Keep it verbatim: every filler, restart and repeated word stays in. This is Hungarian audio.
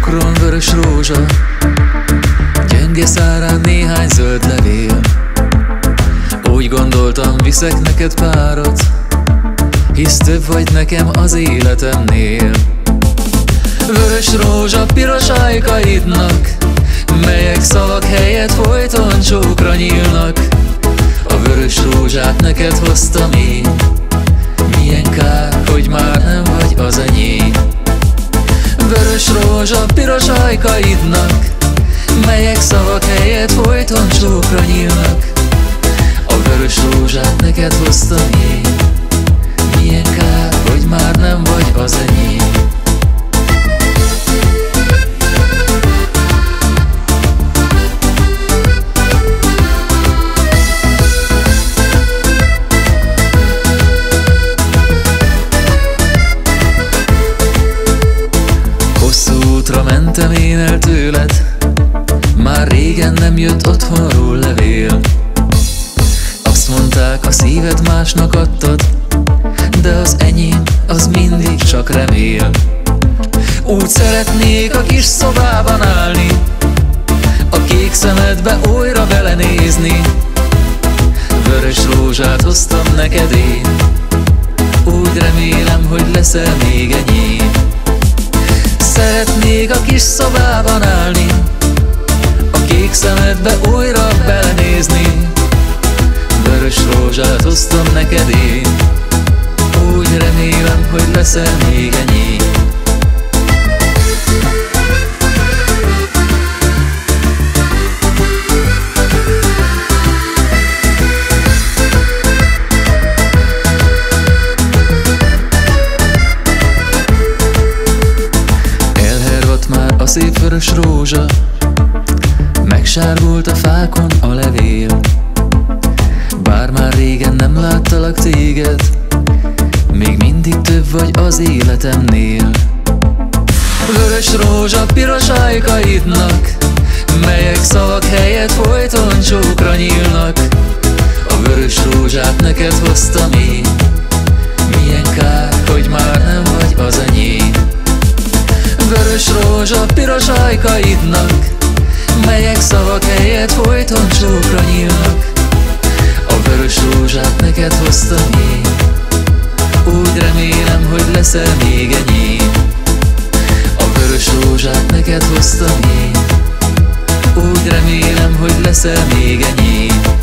Bokron vörös rózsa, gyenge szárán néhány zöld levél. Úgy gondoltam, viszek neked párat, hisz több vagy nekem az életemnél. Vörös rózsa piros ajkaidnak, melyek szavak helyett folyton csókra nyílnak. A vörös rózsát neked hoztam én, milyen kár, hogy már nem vagy az enyém. Vörös rózsa piros ajkaidnak, melyek szavak helyett folyton csókra nyílnak. A vörös rózsát neked hoztam én, milyen kár, hogy már nem vagy az enyém. Hosszú útra mentem én el tőled, már régen nem jött otthonról levél. Azt mondták, a szíved másnak adtad, de az enyém az mindig csak remél. Úgy szeretnék a kis szobában állni, a kék szemedbe újra belenézni. Vörös rózsát hoztam neked én, úgy remélem, hogy leszel még enyém. Szeretnék a kis szobában állni, a kék szemedbe újra belenézni. Vörös rózsát hoztam neked én, úgy remélem, hogy leszel még enyém. Elhervadt már a szép vörös rózsa, megsárgult a fákon a levél. Bár már régen nem láttalak téged, még mindig több vagy az életemnél. Vörös rózsa piros ajkaidnak, melyek szavak helyett folyton csókra nyílnak. A vörös rózsát neked hoztam én, milyen kár, hogy már nem vagy az enyém. Vörös rózsa piros ajkaidnak, melyek szavak helyett folyton csókra nyílnak. A vörös rózsát neked hoztam én, úgy remélem, hogy leszel még enyém. A vörös rózsát neked hoztam én, úgy remélem, hogy leszel még enyém.